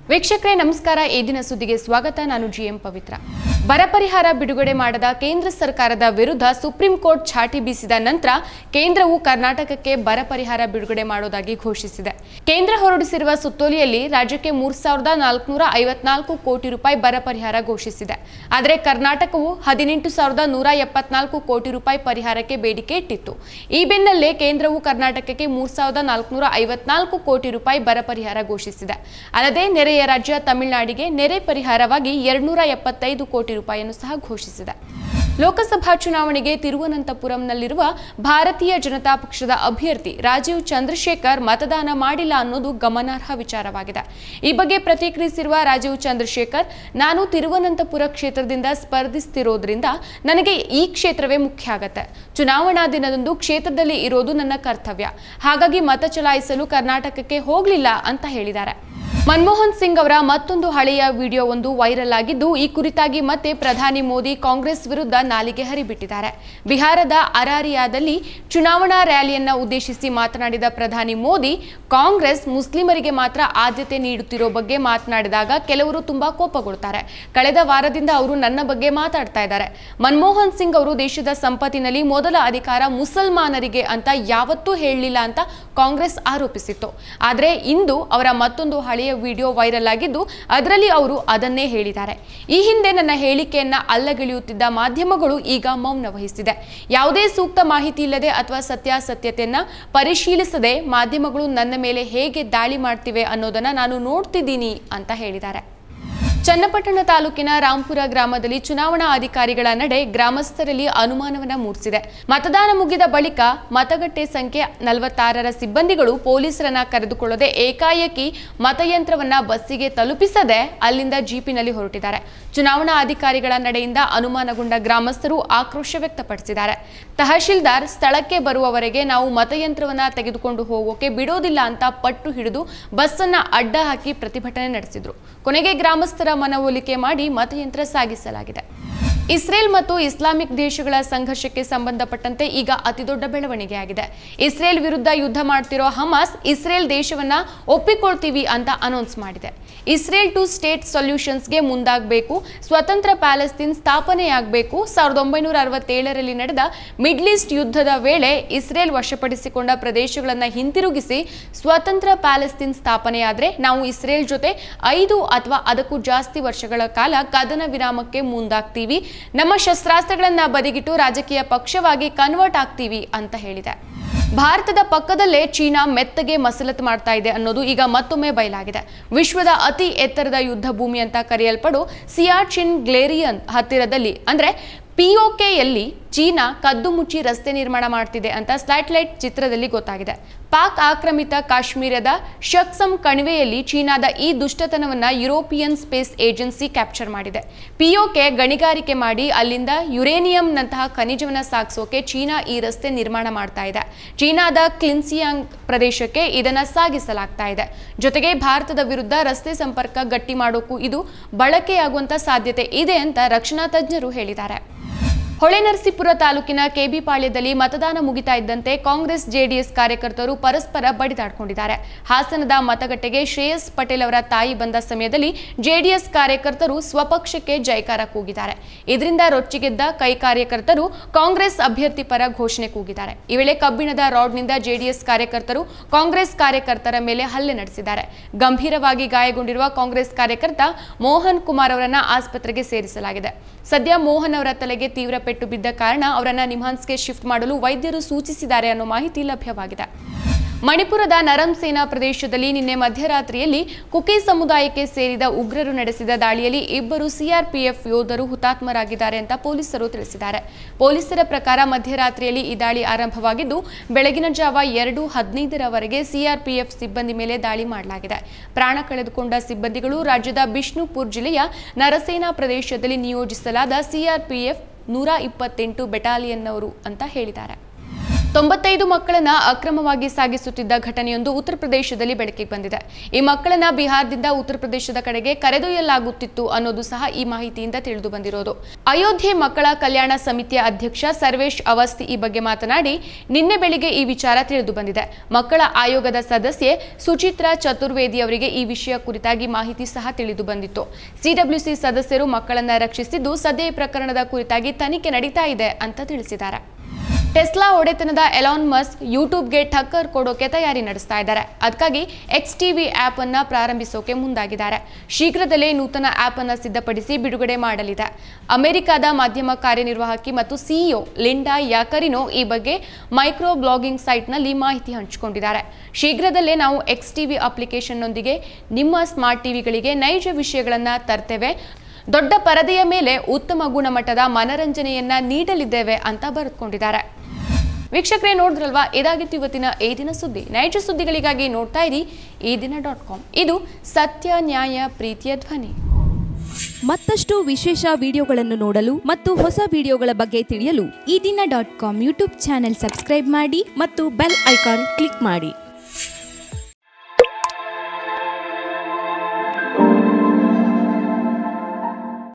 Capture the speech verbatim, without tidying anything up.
ವೀಕ್ಷಕರೇ ನಮಸ್ಕಾರ. ಈ ದಿನ ಸುದ್ದಿಗೆ ಸ್ವಾಗತ. ನಾನು ಜಿಎಂ ಪವಿತ್ರ. ಬರ ಪರಿಹಾರ ಬಿಡುಗಡೆ ಮಾಡದ ಕೇಂದ್ರ ಸರ್ಕಾರದ ವಿರುದ್ಧ ಸುಪ್ರೀಂ ಕೋರ್ಟ್ ಛಾಟಿ ಬೀಸಿದ ನಂತರ ಕೇಂದ್ರವು ಕರ್ನಾಟಕಕ್ಕೆ ಬರ ಪರಿಹಾರ ಬಿಡುಗಡೆ ಮಾಡೋದಾಗಿ ಘೋಷಿಸಿದೆ. ಕೇಂದ್ರ ಹೊರಡಿಸಿರುವ ಸುತ್ತೋಲೆಯಲ್ಲಿ ರಾಜ್ಯಕ್ಕೆ ಮೂರು ಸಾವಿರದ ನಾಲ್ಕುನೂರ ಐವತ್ನಾಲ್ಕು ಕೋಟಿ ರೂಪಾಯಿ ಬರ ಪರಿಹಾರ ಘೋಷಿಸಿದೆ. ಆದರೆ ಕರ್ನಾಟಕವು ಹದಿನೆಂಟು ಸಾವಿರದ ನೂರ ಎಪ್ಪತ್ನಾಲ್ಕು ಕೋಟಿ ರೂಪಾಯಿ ಪರಿಹಾರಕ್ಕೆ ಬೇಡಿಕೆ ಇಟ್ಟಿತ್ತು. ಈ ಬೆನ್ನಲ್ಲೇ ಕೇಂದ್ರವು ಕರ್ನಾಟಕಕ್ಕೆ ಮೂರು ಸಾವಿರದ ನಾಲ್ಕುನೂರ ಐವತ್ನಾಲ್ಕು ಕೋಟಿ ರೂಪಾಯಿ ಬರ ಪರಿಹಾರ ಘೋಷಿಸಿದೆ. ಅಲ್ಲದೆ ನೆರೆಯ ರಾಜ್ಯ ತಮಿಳುನಾಡಿಗೆ ನೆರೆ ಪರಿಹಾರವಾಗಿ ಎರಡ್ನೂರ ಎಪ್ಪತ್ತೈದು ಕೋಟಿ ರೂಪಾಯಿಯನ್ನು ಸಹ ಘೋಷಿಸಿದೆ. ಲೋಕಸಭಾ ಚುನಾವಣೆಗೆ ತಿರುವನಂತಪುರಂನಲ್ಲಿರುವ ಭಾರತೀಯ ಜನತಾ ಪಕ್ಷದ ಅಭ್ಯರ್ಥಿ ರಾಜೀವ್ ಚಂದ್ರಶೇಖರ್ ಮತದಾನ ಮಾಡಿಲ್ಲ ಅನ್ನೋದು ಗಮನಾರ್ಹ ವಿಚಾರವಾಗಿದೆ. ಈ ಬಗ್ಗೆ ಪ್ರತಿಕ್ರಿಯಿಸಿರುವ ರಾಜೀವ್ ಚಂದ್ರಶೇಖರ್, ನಾನು ತಿರುವನಂತಪುರ ಕ್ಷೇತ್ರದಿಂದ ಸ್ಪರ್ಧಿಸುತ್ತಿರೋದ್ರಿಂದ ನನಗೆ ಈ ಕ್ಷೇತ್ರವೇ ಮುಖ್ಯ ಆಗತ್ತೆ. ಚುನಾವಣಾ ದಿನದಂದು ಕ್ಷೇತ್ರದಲ್ಲಿ ಇರೋದು ನನ್ನ ಕರ್ತವ್ಯ. ಹಾಗಾಗಿ ಮತ ಚಲಾಯಿಸಲು ಕರ್ನಾಟಕಕ್ಕೆ ಹೋಗಲಿಲ್ಲ ಅಂತ ಹೇಳಿದ್ದಾರೆ. ಮನಮೋಹನ್ ಸಿಂಗ್ ಅವರ ಮತ್ತೊಂದು ಹಳೆಯ ವಿಡಿಯೋ ಒಂದು ವೈರಲ್ ಆಗಿದ್ದು, ಈ ಕುರಿತಾಗಿ ಮತ್ತೆ ಪ್ರಧಾನಿ ಮೋದಿ ಕಾಂಗ್ರೆಸ್ ವಿರುದ್ಧ ನಾಲಿಗೆ ಹರಿಬಿಟ್ಟಿದ್ದಾರೆ. ಬಿಹಾರದ ಅರಾರಿಯಾದಲ್ಲಿ ಚುನಾವಣಾ ರ್ಯಾಲಿಯನ್ನ ಉದ್ದೇಶಿಸಿ ಮಾತನಾಡಿದ ಪ್ರಧಾನಿ ಮೋದಿ, ಕಾಂಗ್ರೆಸ್ ಮುಸ್ಲಿಮರಿಗೆ ಮಾತ್ರ ಆದ್ಯತೆ ನೀಡುತ್ತಿರೋ ಬಗ್ಗೆ ಮಾತನಾಡಿದಾಗ ಕೆಲವರು ತುಂಬಾ ಕೋಪಗೊಳ್ತಾರೆ. ಕಳೆದ ವಾರದಿಂದ ಅವರು ನನ್ನ ಬಗ್ಗೆ ಮಾತಾಡ್ತಾ ಇದ್ದಾರೆ. ಮನಮೋಹನ್ ಸಿಂಗ್ ಅವರು ದೇಶದ ಸಂಪತ್ತಿನಲ್ಲಿ ಮೊದಲ ಅಧಿಕಾರ ಮುಸಲ್ಮಾನರಿಗೆ ಅಂತ ಯಾವತ್ತೂ ಹೇಳಲಿಲ್ಲ ಅಂತ ಕಾಂಗ್ರೆಸ್ ಆರೋಪಿಸಿತ್ತು. ಆದರೆ ಇಂದು ಅವರ ಮತ್ತೊಂದು ಹಳೆಯ ವಿಡಿಯೋ ವೈರಲ್ ಆಗಿದ್ದು, ಅದರಲ್ಲಿ ಅವರು ಅದನ್ನೇ ಹೇಳಿದ್ದಾರೆ. ಈ ಹಿಂದೆ ನನ್ನ ಹೇಳಿಕೆಯನ್ನ ಅಲ್ಲಗೆಳೆಯುತ್ತಿದ್ದ ಮಾಧ್ಯಮಗಳು ಈಗ ಮೌನ ವಹಿಸಿದೆ. ಯಾವುದೇ ಸೂಕ್ತ ಮಾಹಿತಿ ಇಲ್ಲದೆ ಅಥವಾ ಸತ್ಯಾಸತ್ಯತೆಯನ್ನ ಪರಿಶೀಲಿಸದೆ ಮಾಧ್ಯಮಗಳು ನನ್ನ ಮೇಲೆ ಹೇಗೆ ದಾಳಿ ಮಾಡ್ತಿವೆ ಅನ್ನೋದನ್ನ ನಾನು ನೋಡ್ತಿದ್ದೀನಿ ಅಂತ ಹೇಳಿದ್ದಾರೆ. ಚನ್ನಪಟ್ಟಣ ತಾಲೂಕಿನ ರಾಂಪುರ ಗ್ರಾಮದಲ್ಲಿ ಚುನಾವಣಾ ಅಧಿಕಾರಿಗಳ ನಡೆ ಗ್ರಾಮಸ್ಥರಲ್ಲಿ ಅನುಮಾನವನ್ನ ಮೂಡಿಸಿದೆ. ಮತದಾನ ಮುಗಿದ ಬಳಿಕ ಮತಗಟ್ಟೆ ಸಂಖ್ಯೆ ನಲವತ್ತಾರರ ಸಿಬ್ಬಂದಿಗಳು ಪೊಲೀಸರನ್ನ ಕರೆದುಕೊಳ್ಳದೆ ಏಕಾಏಕಿ ಮತಯಂತ್ರವನ್ನ ಬಸ್ಸಿಗೆ ತಲುಪಿಸದೆ ಅಲ್ಲಿಂದ ಜೀಪಿನಲ್ಲಿ ಹೊರಟಿದ್ದಾರೆ. ಚುನಾವಣಾ ಅಧಿಕಾರಿಗಳ ನಡೆಯಿಂದ ಅನುಮಾನಗೊಂಡ ಗ್ರಾಮಸ್ಥರು ಆಕ್ರೋಶ ವ್ಯಕ್ತಪಡಿಸಿದ್ದಾರೆ. ತಹಶೀಲ್ದಾರ್ ಸ್ಥಳಕ್ಕೆ ಬರುವವರೆಗೆ ನಾವು ಮತಯಂತ್ರವನ್ನ ತೆಗೆದುಕೊಂಡು ಹೋಗೋಕೆ ಬಿಡೋದಿಲ್ಲ ಅಂತ ಪಟ್ಟು ಹಿಡಿದು ಬಸ್ಸನ್ನ ಅಡ್ಡ ಹಾಕಿ ಪ್ರತಿಭಟನೆ ನಡೆಸಿದ್ರು. ಕೊನೆಗೆ ಗ್ರಾಮಸ್ಥರ ಮನವೊಲಿಕೆ ಮಾಡಿ ಮತಯಂತ್ರ ಸಾಗಿಸಲಾಗಿದೆ. ಇಸ್ರೇಲ್ ಮತ್ತು ಇಸ್ಲಾಮಿಕ್ ದೇಶಗಳ ಸಂಘರ್ಷಕ್ಕೆ ಸಂಬಂಧಪಟ್ಟಂತೆ ಈಗ ಅತಿದೊಡ್ಡ ಬೆಳವಣಿಗೆಯಾಗಿದೆ. ಇಸ್ರೇಲ್ ವಿರುದ್ಧ ಯುದ್ಧ ಮಾಡ್ತಿರೋ ಹಮಾಸ್ ಇಸ್ರೇಲ್ ದೇಶವನ್ನ ಒಪ್ಪಿಕೊಳ್ತೀವಿ ಅಂತ ಅನೌನ್ಸ್ ಮಾಡಿದೆ. ಇಸ್ರೇಲ್ ಟು ಸ್ಟೇಟ್ ಸೊಲ್ಯೂಷನ್ಸ್ಗೆ ಮುಂದಾಗಬೇಕು, ಸ್ವತಂತ್ರ ಪ್ಯಾಲೆಸ್ತೀನ್ ಸ್ಥಾಪನೆಯಾಗಬೇಕು. ಸಾವಿರದ ಒಂಬೈನೂರ ಅರವತ್ತೇಳರಲ್ಲಿ ನಡೆದ ಮಿಡ್ಲ್ ಈಸ್ಟ್ ಯುದ್ಧದ ವೇಳೆ ಇಸ್ರೇಲ್ ವಶಪಡಿಸಿಕೊಂಡ ಪ್ರದೇಶಗಳನ್ನು ಹಿಂತಿರುಗಿಸಿ ಸ್ವತಂತ್ರ ಪ್ಯಾಲೆಸ್ತೀನ್ ಸ್ಥಾಪನೆಯಾದರೆ ನಾವು ಇಸ್ರೇಲ್ ಜೊತೆ ಐದು ಅಥವಾ ಅದಕ್ಕೂ ಜಾಸ್ತಿ ವರ್ಷಗಳ ಕಾಲ ಕದನ ವಿರಾಮಕ್ಕೆ ಮುಂದಾಗ್ತೀವಿ, ನಮ್ಮ ಶಸ್ತ್ರಾಸ್ತ್ರಗಳನ್ನ ಬದಿಗಿಟ್ಟು ರಾಜಕೀಯ ಪಕ್ಷವಾಗಿ ಕನ್ವರ್ಟ್ ಆಗ್ತೀವಿ ಅಂತ ಹೇಳಿದೆ. ಭಾರತದ ಪಕ್ಕದಲ್ಲೇ ಚೀನಾ ಮೆತ್ತಗೆ ಮಸಲತ್ ಮಾಡ್ತಾ ಇದೆ ಅನ್ನೋದು ಈಗ ಮತ್ತೊಮ್ಮೆ ಬಯಲಾಗಿದೆ. ವಿಶ್ವದ ಅತಿ ಎತ್ತರದ ಯುದ್ಧ ಭೂಮಿ ಅಂತ ಕರೆಯಲ್ಪಡೋ ಸಿಯಾಚಿನ್ ಗ್ಲೇರಿಯನ್ ಹತ್ತಿರದಲ್ಲಿ ಅಂದ್ರೆ ಪಿಒಕೆಯಲ್ಲಿ ಚೀನಾ ಕದ್ದು ಮುಚ್ಚಿ ರಸ್ತೆ ನಿರ್ಮಾಣ ಮಾಡ್ತಿದೆ ಅಂತ ಸ್ಯಾಟಲೈಟ್ ಚಿತ್ರದಲ್ಲಿ ಗೊತ್ತಾಗಿದೆ. ಪಾಕ್ ಆಕ್ರಮಿತ ಕಾಶ್ಮೀರದ ಶಕ್ಸಮ್ ಕಣಿವೆಯಲ್ಲಿ ಚೀನಾದ ಈ ದುಷ್ಟತನವನ್ನ ಯುರೋಪಿಯನ್ ಸ್ಪೇಸ್ ಏಜೆನ್ಸಿ ಕ್ಯಾಪ್ಚರ್ ಮಾಡಿದೆ. ಪಿಒಕೆ ಗಣಿಗಾರಿಕೆ ಮಾಡಿ ಅಲ್ಲಿಂದ ಯುರೇನಿಯಂನಂತಹ ಖನಿಜವನ್ನ ಸಾಗಿಸೋಕೆ ಚೀನಾ ಈ ರಸ್ತೆ ನಿರ್ಮಾಣ ಮಾಡ್ತಾ ಇದೆ. ಚೀನಾದ ಕ್ಲಿನ್ಸಿಯಾಂಗ್ ಪ್ರದೇಶಕ್ಕೆ ಇದನ್ನ ಸಾಗಿಸಲಾಗ್ತಾ ಇದೆ. ಜೊತೆಗೆ ಭಾರತದ ವಿರುದ್ಧ ರಸ್ತೆ ಸಂಪರ್ಕ ಗಟ್ಟಿ ಮಾಡೋಕ್ಕೂ ಇದು ಬಳಕೆಯಾಗುವಂತ ಸಾಧ್ಯತೆ ಇದೆ ಅಂತ ರಕ್ಷಣಾ ತಜ್ಞರು ಹೇಳಿದ್ದಾರೆ. ಹೊಳೆನರಸೀಪುರ ತಾಲೂಕಿನ ಕೆಬಿಪಾಳ್ಯದಲ್ಲಿ ಮತದಾನ ಮುಗಿತಾ ಇದ್ದಂತೆ ಕಾಂಗ್ರೆಸ್ ಜೆಡಿಎಸ್ ಕಾರ್ಯಕರ್ತರು ಪರಸ್ಪರ ಬಡಿದಾಡಿಕೊಂಡಿದ್ದಾರೆ. ಹಾಸನದ ಮತಗಟ್ಟೆಗೆ ಶ್ರೇಯಸ್ ಪಟೇಲ್ ಅವರ ತಾಯಿ ಬಂದ ಸಮಯದಲ್ಲಿ ಜೆಡಿಎಸ್ ಕಾರ್ಯಕರ್ತರು ಸ್ವಪಕ್ಷಕ್ಕೆ ಜೈಕಾರ ಕೂಗಿದ್ದಾರೆ. ಇದರಿಂದ ರೊಚ್ಚಿಗೆದ್ದ ಕೈ ಕಾರ್ಯಕರ್ತರು ಕಾಂಗ್ರೆಸ್ ಅಭ್ಯರ್ಥಿ ಪರ ಘೋಷಣೆ ಕೂಗಿದ್ದಾರೆ. ಈ ವೇಳೆ ಕಬ್ಬಿಣದ ರಾಡ್ನಿಂದ ಜೆಡಿಎಸ್ ಕಾರ್ಯಕರ್ತರು ಕಾಂಗ್ರೆಸ್ ಕಾರ್ಯಕರ್ತರ ಮೇಲೆ ಹಲ್ಲೆ ನಡೆಸಿದ್ದಾರೆ. ಗಂಭೀರವಾಗಿ ಗಾಯಗೊಂಡಿರುವ ಕಾಂಗ್ರೆಸ್ ಕಾರ್ಯಕರ್ತ ಮೋಹನ್ ಕುಮಾರ್ ಅವರನ್ನ ಆಸ್ಪತ್ರೆಗೆ ಸೇರಿಸಲಾಗಿದೆ. ಸದ್ಯ ಮೋಹನ್ ಅವರ ತಲೆಗೆ ತೀವ್ರ ಪೆಟ್ಟು ಬಿದ್ದ ಕಾರಣ ಅವರನ್ನ ನಿಮ್ಹಾನ್ಸ್ಗೆ ಶಿಫ್ಟ್ ಮಾಡಲು ವೈದ್ಯರು ಸೂಚಿಸಿದ್ದಾರೆ ಅನ್ನೋ ಮಾಹಿತಿ ಲಭ್ಯವಾಗಿದೆ. ಮಣಿಪುರದ ನರಂಸೇನಾ ಪ್ರದೇಶದಲ್ಲಿ ನಿನ್ನೆ ಮಧ್ಯರಾತ್ರಿಯಲ್ಲಿ ಕುಕಿ ಸಮುದಾಯಕ್ಕೆ ಸೇರಿದ ಉಗ್ರರು ನಡೆಸಿದ ದಾಳಿಯಲ್ಲಿ ಇಬ್ಬರು ಸಿಆರ್ಪಿಎಫ್ ಯೋಧರು ಹುತಾತ್ಮರಾಗಿದ್ದಾರೆ ಅಂತ ಪೊಲೀಸರು ತಿಳಿಸಿದ್ದಾರೆ. ಪೊಲೀಸರ ಪ್ರಕಾರ ಮಧ್ಯರಾತ್ರಿಯಲ್ಲಿ ಈ ದಾಳಿ ಆರಂಭವಾಗಿದ್ದು ಬೆಳಗಿನ ಜಾವ ಎರಡು ಹದಿನೈದರವರೆಗೆ ಸಿಆರ್ಪಿಎಫ್ ಸಿಬ್ಬಂದಿ ಮೇಲೆ ದಾಳಿ ಮಾಡಲಾಗಿದೆ. ಪ್ರಾಣ ಕಳೆದುಕೊಂಡ ಸಿಬ್ಬಂದಿಗಳು ರಾಜ್ಯದ ಬಿಷ್ಣುಪುರ್ ಜಿಲ್ಲೆಯ ನರಸೇನಾ ಪ್ರದೇಶದಲ್ಲಿ ನಿಯೋಜಿಸಲಾದ ಸಿಆರ್ಪಿಎಫ್ ನೂರ ಇಪ್ಪತ್ತೆಂಟು ಬೆಟಾಲಿಯನ್ನವರು ಅಂತ ಹೇಳಿದ್ದಾರೆ. ತೊಂಬತ್ತೈದು ಮಕ್ಕಳನ್ನ ಅಕ್ರಮವಾಗಿ ಸಾಗಿಸುತ್ತಿದ್ದ ಘಟನೆಯೊಂದು ಉತ್ತರ ಪ್ರದೇಶದಲ್ಲಿ ಬೆಳಕಿಗೆ ಬಂದಿದೆ. ಈ ಮಕ್ಕಳನ್ನ ಬಿಹಾರದಿಂದ ಉತ್ತರ ಪ್ರದೇಶದ ಕಡೆಗೆ ಕರೆದೊಯ್ಯಲಾಗುತ್ತಿತ್ತು ಅನ್ನೋದು ಸಹ ಈ ಮಾಹಿತಿಯಿಂದ ತಿಳಿದು ಬಂದಿರೋದು. ಅಯೋಧ್ಯೆ ಮಕ್ಕಳ ಕಲ್ಯಾಣ ಸಮಿತಿಯ ಅಧ್ಯಕ್ಷ ಸರ್ವೇಶ್ ಅವಸ್ಥಿ ಈ ಬಗ್ಗೆ ಮಾತನಾಡಿ, ನಿನ್ನೆ ಬೆಳಿಗ್ಗೆ ಈ ವಿಚಾರ ತಿಳಿದು ಬಂದಿದೆ. ಮಕ್ಕಳ ಆಯೋಗದ ಸದಸ್ಯೆ ಸುಚಿತ್ರಾ ಚತುರ್ವೇದಿ ಅವರಿಗೆ ಈ ವಿಷಯ ಕುರಿತಾಗಿ ಮಾಹಿತಿ ಸಹ ತಿಳಿದು ಬಂದಿತ್ತು. ಸಿಡಬ್ಲ್ಯೂಸಿ ಸದಸ್ಯರು ಮಕ್ಕಳನ್ನ ರಕ್ಷಿಸಿದ್ದು, ಸದ್ಯ ಈ ಪ್ರಕರಣದ ಕುರಿತಾಗಿ ತನಿಖೆ ನಡೀತಾ ಇದೆ ಅಂತ ತಿಳಿಸಿದ್ದಾರೆ. ಟೆಸ್ಲಾ ಒಡೆತನದ ಎಲಾನ್ ಮಸ್ಕ್ ಯೂಟ್ಯೂಬ್ಗೆ ಟಕ್ಕರ್ ಕೊಡೋಕೆ ತಯಾರಿ ನಡೆಸ್ತಾ ಇದ್ದಾರೆ. ಅದಕ್ಕಾಗಿ ಎಕ್ಸ್ ಟಿವಿ ಆಪ್ ಅನ್ನ ಪ್ರಾರಂಭಿಸೋಕೆ ಮುಂದಾಗಿದ್ದಾರೆ. ಶೀಘ್ರದಲ್ಲೇ ನೂತನ ಆಪ್ ಅನ್ನ ಸಿದ್ಧಪಡಿಸಿ ಬಿಡುಗಡೆ ಮಾಡಲಿದೆ. ಅಮೆರಿಕದ ಮಾಧ್ಯಮ ಕಾರ್ಯನಿರ್ವಾಹಕಿ ಮತ್ತು ಸಿಇಒ ಲಿಂಡಾ ಯಾಕರಿನೋ ಈ ಬಗ್ಗೆ ಮೈಕ್ರೋ ಬ್ಲಾಗಿಂಗ್ ಸೈಟ್ನಲ್ಲಿ ಮಾಹಿತಿ ಹಂಚಿಕೊಂಡಿದ್ದಾರೆ. ಶೀಘ್ರದಲ್ಲೇ ನಾವು ಎಕ್ಸ್ ಟಿವಿ ಅಪ್ಲಿಕೇಶನ್ನೊಂದಿಗೆ ನಿಮ್ಮ ಸ್ಮಾರ್ಟ್ ಟಿವಿಗಳಿಗೆ ನೈಜ ವಿಷಯಗಳನ್ನು ತರ್ತೇವೆ. ದೊಡ್ಡ ಪರದೆಯ ಮೇಲೆ ಉತ್ತಮ ಗುಣಮಟ್ಟದ ಮನರಂಜನೆಯನ್ನ ನೀಡಲಿದ್ದೇವೆ ಅಂತ ಬರೆದುಕೊಂಡಿದ್ದಾರೆ. ವೀಕ್ಷಕರೇ, ನೋಡಿದ್ರಲ್ವಾ, ಇದಾಗಿತ್ತು ಇವತ್ತಿನ ಈ ದಿನ ಸುದ್ದಿ. ನೈಜ ಸುದ್ದಿಗಳಿಗಾಗಿ ನೋಡ್ತಾ ಇರಿ ಈ ದಿನ ಡಾಟ್ ಕಾಮ್. ಇದು ಸತ್ಯ, ನ್ಯಾಯ, ಪ್ರೀತಿಯ ಧ್ವನಿ. ಮತ್ತಷ್ಟು ವಿಶೇಷ ವಿಡಿಯೋಗಳನ್ನು ನೋಡಲು ಮತ್ತು ಹೊಸ ವಿಡಿಯೋಗಳ ಬಗ್ಗೆ ತಿಳಿಯಲು ಈ ದಿನ dot com YouTube channel subscribe ಮಾಡಿ ಮತ್ತು ಬೆಲ್ ಐಕಾನ್ ಕ್ಲಿಕ್ ಮಾಡಿ.